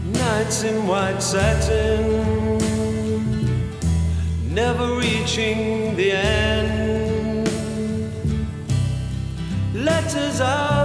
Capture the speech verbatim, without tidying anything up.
Nights in white satin, never reaching the end. Letters are